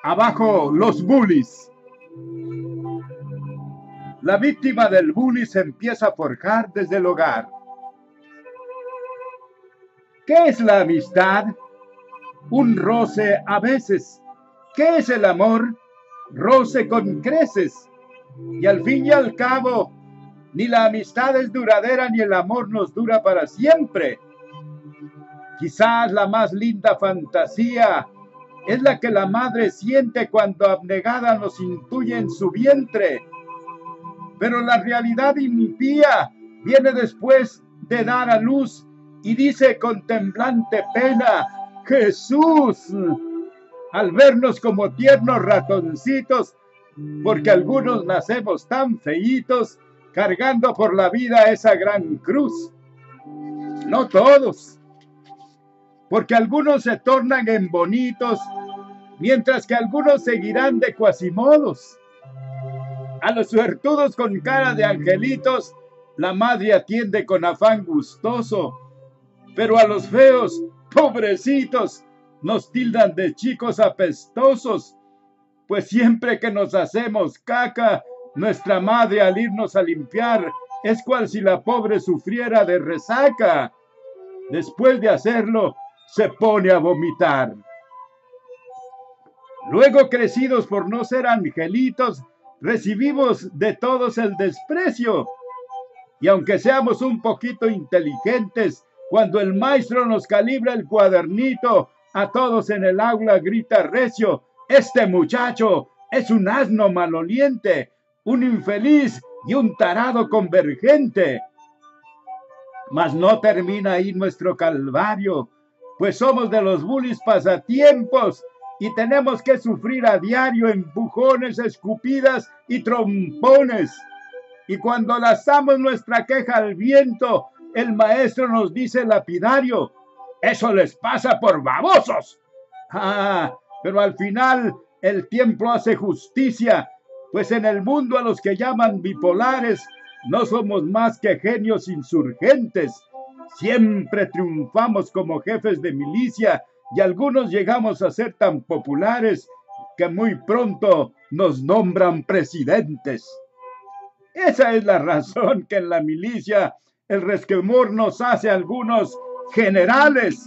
Abajo los bullies. La víctima del bully se empieza a forjar desde el hogar. ¿Qué es la amistad? Un roce a veces. ¿Qué es el amor? Roce con creces. Y al fin y al cabo, ni la amistad es duradera ni el amor nos dura para siempre. Quizás la más linda fantasía es la que la madre siente cuando abnegada nos intuye en su vientre. Pero la realidad impía viene después de dar a luz y dice con temblante pena: Jesús, al vernos como tiernos ratoncitos, porque algunos nacemos tan feitos, cargando por la vida esa gran cruz. No todos, porque algunos se tornan en bonitos, mientras que algunos seguirán de cuasimodos. A los suertudos con cara de angelitos, la madre atiende con afán gustoso, pero a los feos, pobrecitos, nos tildan de chicos apestosos, pues siempre que nos hacemos caca, nuestra madre al irnos a limpiar es cual si la pobre sufriera de resaca. Después de hacerlo, se pone a vomitar. Luego, crecidos por no ser angelitos, recibimos de todos el desprecio. Y aunque seamos un poquito inteligentes, cuando el maestro nos calibra el cuadernito, a todos en el aula grita recio: este muchacho es un asno maloliente, un infeliz y un tarado convergente. Mas no termina ahí nuestro calvario, pues somos de los bullies pasatiempos y tenemos que sufrir a diario empujones, escupidas y trompones. Y cuando lanzamos nuestra queja al viento, el maestro nos dice lapidario: eso les pasa por babosos. Pero al final el tiempo hace justicia, pues en el mundo a los que llaman bipolares no somos más que genios insurgentes. Siempre triunfamos como jefes de milicia y algunos llegamos a ser tan populares que muy pronto nos nombran presidentes. Esa es la razón que en la milicia el resquemor nos hace a algunos generales,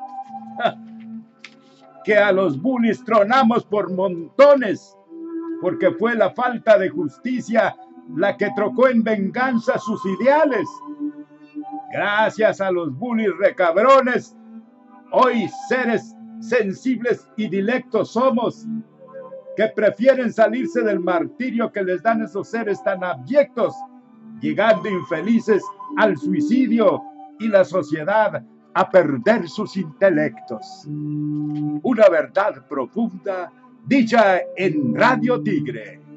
que a los bullies tronamos por montones, porque fue la falta de justicia la que trocó en venganza sus ideales. Gracias a los bullies recabrones, hoy seres sensibles y dilectos somos, que prefieren salirse del martirio que les dan esos seres tan abyectos, llegando infelices al suicidio y la sociedad a perder sus intelectos. Una verdad profunda dicha en Radio Tigre.